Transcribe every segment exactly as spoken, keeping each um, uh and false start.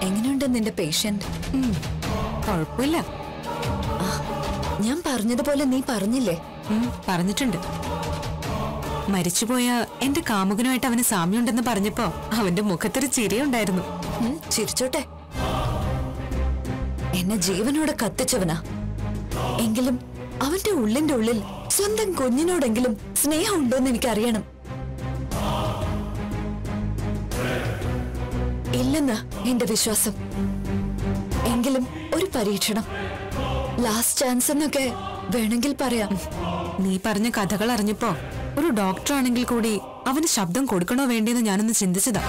എങ്ങനെയുണ്ട് നിന്റെ പേഷ്യന്റ്? കുഴപ്പമില്ല. ഞാൻ പറഞ്ഞതുപോലെ നീ പറഞ്ഞില്ലേ? പറഞ്ഞിട്ടുണ്ട്. മരിച്ചുപോയ എന്റെ കാമുകനുമായിട്ട് അവന് സാമ്യമുണ്ടെന്ന് പറഞ്ഞപ്പോ അവന്റെ മുഖത്തൊരു ചിരിയുണ്ടായിരുന്നു. ചിരിച്ചോട്ടെ. എന്നെ ജീവനോടെ കത്തിച്ചവനാ. എങ്കിലും അവന്റെ ഉള്ളിന്റെ ഉള്ളിൽ സ്വന്തം കുഞ്ഞിനോടെങ്കിലും സ്നേഹം ഉണ്ടോന്ന് എനിക്കറിയണം. ഇല്ലെന്ന് എന്റെ വിശ്വാസം. എങ്കിലും ഒരു പരീക്ഷണം, ലാസ്റ്റ് ചാൻസ് എന്നൊക്കെ വേണമെങ്കിൽ പറയാം. നീ പറഞ്ഞ കഥകൾ അറിഞ്ഞപ്പോ ഒരു ഡോക്ടർ ആണെങ്കിൽ കൂടി അവന് ശബ്ദം കൊടുക്കണോ വേണ്ടെന്ന് ഞാനൊന്ന് ചിന്തിച്ചതാ.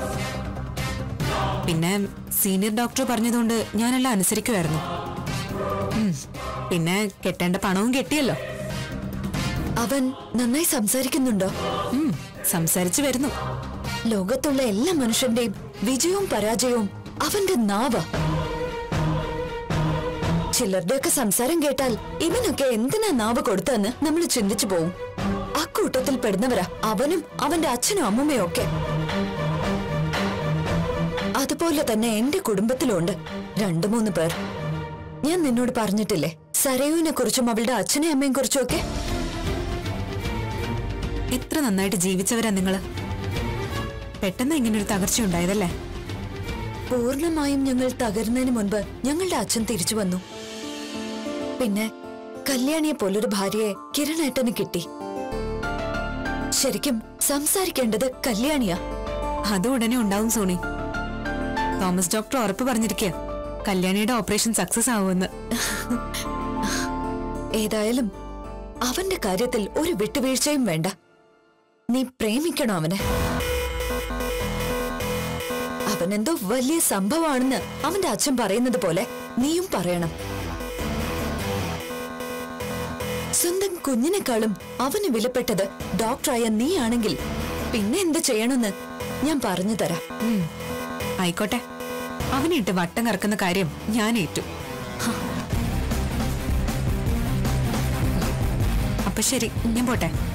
പിന്നെ സീനിയർ ഡോക്ടർ പറഞ്ഞതുകൊണ്ട് ഞാനെല്ലാം അനുസരിക്കുമായിരുന്നു. പിന്നെ കെട്ടേണ്ട പണവും കെട്ടിയല്ലോ. അവൻ നന്നായി സംസാരിക്കുന്നുണ്ടോ? സംസാരിച്ചു വരുന്നു. ലോകത്തുള്ള എല്ലാ മനുഷ്യന്റെയും വിജയവും പരാജയവും അവന്റെ നാവ. ചിലരുടെയൊക്കെ സംസാരം കേട്ടാൽ ഇവനൊക്കെ എന്തിനാ നാവ് കൊടുത്തെന്ന് നമ്മൾ ചിന്തിച്ചു പോവും. അക്കൂട്ടത്തിൽ പെടുന്നവരാ അവനും അവന്റെ അച്ഛനും അമ്മൂമ്മയും ഒക്കെ. അതുപോലെ തന്നെ എന്റെ കുടുംബത്തിലുണ്ട് രണ്ടു മൂന്ന് പേർ. ഞാൻ നിന്നോട് പറഞ്ഞിട്ടില്ലേ സരയുവിനെ കുറിച്ചും അവളുടെ അച്ഛനെയും അമ്മയും കുറിച്ചും ഒക്കെ? എത്ര നന്നായിട്ട് ജീവിച്ചവരാ നിങ്ങള്. പെട്ടെന്ന് ഇങ്ങനൊരു തകർച്ച ഉണ്ടായതല്ലേ? പൂർണ്ണമായും ഞങ്ങൾ തകരുന്നതിന് മുൻപ് ഞങ്ങളുടെ അച്ഛൻ തിരിച്ചു വന്നു. പിന്നെ കല്യാണിയെ പോലൊരു ഭാര്യയെ കിരണേട്ടന് കിട്ടി. ശരിക്കും സംസാരിക്കേണ്ടത് കല്യാണിയാ. അത് ഉടനെ ഉണ്ടാവും സോണി. തോമസ് ഡോക്ടർ ഉറപ്പ് പറഞ്ഞിരിക്കുക കല്യാണിയുടെ ഓപ്പറേഷൻ സക്സസ് ആവുമെന്ന്. ഏതായാലും അവന്റെ കാര്യത്തിൽ ഒരു വിട്ടുവീഴ്ചയും വേണ്ട. നീ പ്രേമിക്കണോ അവനെ? അവനെന്തോ വലിയ സംഭവമാണെന്ന് അവന്റെ അച്ഛൻ പറയുന്നത് പോലെ നീയും പറയണം. സ്വന്തം കുഞ്ഞിനേക്കാളും അവന് വിലപ്പെട്ടത് ഡോക്ടറായ നീ ആണെങ്കിൽ പിന്നെ എന്ത് ചെയ്യണമെന്ന് ഞാൻ പറഞ്ഞു തരാം. ആയിക്കോട്ടെ. അവനിട്ട് വട്ടം കറക്കുന്ന കാര്യം ഞാൻ ഏറ്റു. അപ്പൊ ശരി, ഞാൻ പോട്ടെ.